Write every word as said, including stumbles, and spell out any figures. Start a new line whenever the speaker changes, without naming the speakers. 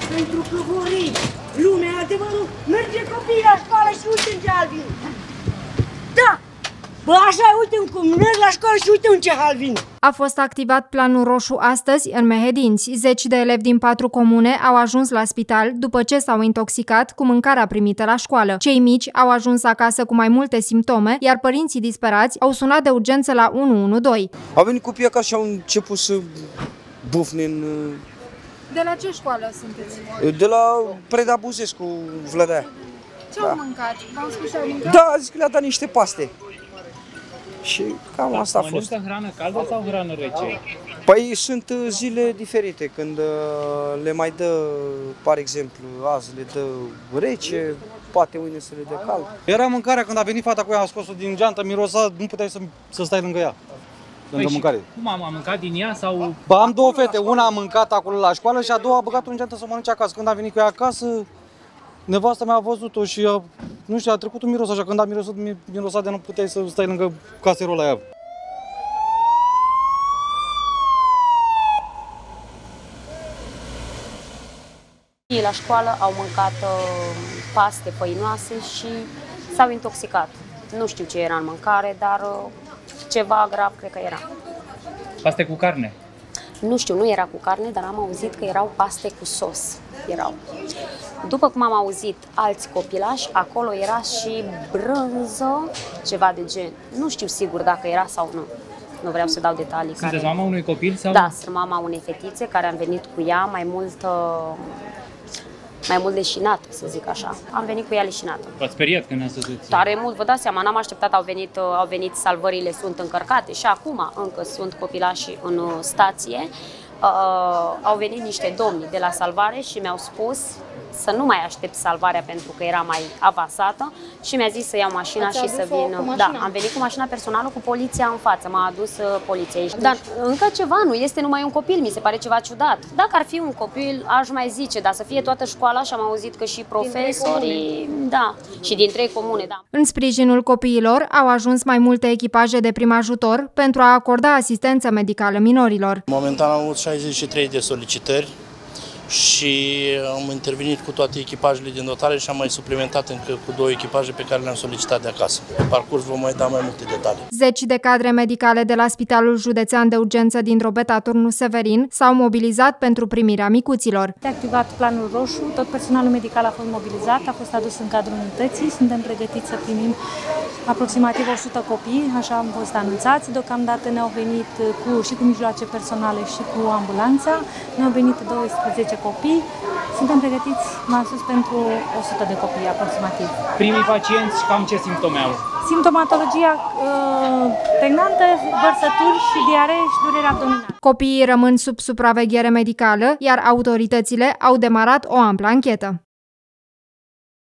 Pentru că vorei, lumea adevărul, merge copiii la școală și uite în ce hal vin. Da! Bă, așa, uite cum merg la școală și uite în ce hal vin.
A fost activat planul roșu astăzi în Mehedinți. Zeci de elevi din patru comune au ajuns la spital după ce s-au intoxicat cu mâncarea primită la școală. Cei mici au ajuns acasă cu mai multe simptome, iar părinții disperați au sunat de urgență la unu unu doi.
Au venit copiii acasă și au început să bufne în...
De la ce școală sunteți?
De la Preda Buzescu, Vlădea.
Ce au mâncat? V-au spus ce au mâncat?
Da, zic că le-a dat niște paste. Și cam asta a fost.
Mănâncă hrană caldă sau hrană rece?
Păi sunt zile diferite, când le mai dă, par exemplu, azi le dă rece, poate mâine să le dă cald.
Era mâncarea, când a venit fata cu ea, a scos-o din geantă, mirosa, nu puteai să, să stai lângă ea. Lângă
Păi
mâncare.
Cum am, am mâncat din ea sau...
Ba, am două fete, una a mâncat acolo la școală și a doua a băgat-o în geantă să mănânce acasă. Când a venit cu ea acasă, nevasta mea a văzut-o și a, nu știu, a trecut un miros așa, când a mirosat, mirosa de nu puteai să stai lângă caserola aia.
La școală au mâncat uh, paste făinoase și s-au intoxicat. Nu știu ce era în mâncare, dar uh, ceva grav cred că era.
Paste cu carne?
Nu știu, nu era cu carne, dar am auzit că erau paste cu sos. Erau. După cum am auzit alți copilași, acolo era și brânză, ceva de gen. Nu știu sigur dacă era sau nu. Nu vreau să dau detalii.
Sunteți
care...
mama unui copil? Sau?
Da, sunt mama unei fetițe care am venit cu ea mai mult, mai mult leșinată, să zic așa. Am venit cu ea leșinată.
V-ați speriat când ne-ați văzut?
Tare mult, vă dați seama, n-am așteptat, au venit, au venit salvările, sunt încărcate și acum încă sunt copilașii în stație. Uh, au venit niște domni de la salvare și mi-au spus să nu mai aștept salvarea pentru că era mai avansată și mi-a zis să iau mașina Ați și să vin. Da, am venit cu mașina personală cu poliția în față, m-a adus uh, poliția aici. Dar încă ceva, nu este numai un copil, mi se pare ceva ciudat. Dacă ar fi un copil, aș mai zice, dar să fie toată școala și am auzit că și profesorii, da, și din trei comune, da.
În sprijinul copiilor au ajuns mai multe echipaje de prim ajutor pentru a acorda asistență medicală minorilor.
Momentan am avut șaizeci și trei de solicitări și am intervenit cu toate echipajele din dotare și am mai suplimentat încă cu două echipaje pe care le-am solicitat de acasă. Pe parcurs vom mai da mai multe detalii.
Zeci de cadre medicale de la Spitalul Județean de Urgență din Drobeta Turnu Severin s-au mobilizat pentru primirea micuților.
S-a activat planul roșu, tot personalul medical a fost mobilizat, a fost adus în cadrul unității, suntem pregătiți să primim aproximativ o sută copii, așa am fost anunțați. Deocamdată ne-au venit cu, și cu mijloace personale și cu ambulanța, ne-au venit douăsprezece copii. Suntem pregătiți, m-am spus, pentru o sută de copii aproximativ.
Primii pacienți cam ce simptome au?
Simptomatologia uh, pregnantă, vărsături și diaree și durere abdominală.
Copiii rămân sub supraveghere medicală, iar autoritățile au demarat o amplă anchetă.